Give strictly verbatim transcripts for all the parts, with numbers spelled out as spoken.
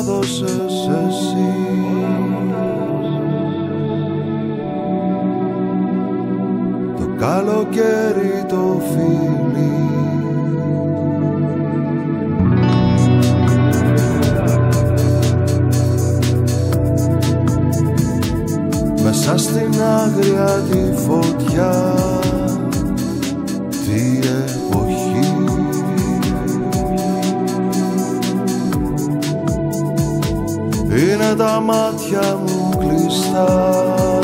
δώσες εσύ. Το καλοκαίρι το φίλι μέσα στην άγρια τη φωτιά, τι εποχή. Είναι τα μάτια μου κλειστά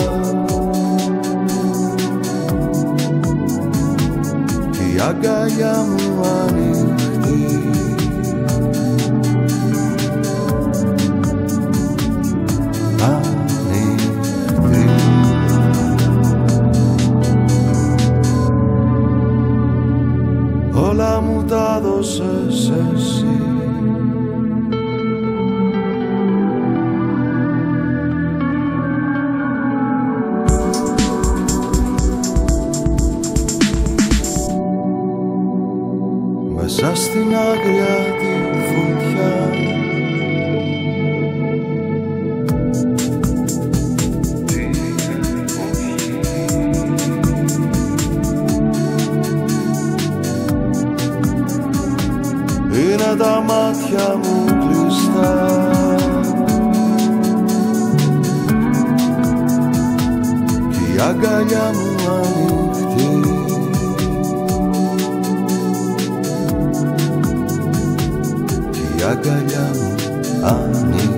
κι η αγκαλιά μου ανοιχτή. Όλα μου τα δώσες εσύ. Μέσα στην άγρια τη φωτιά, είναι τα μάτια μου κλειστά κι η αγκαλιά μου ανοιχτή. Κι η αγκαλιά μου ανοιχτή.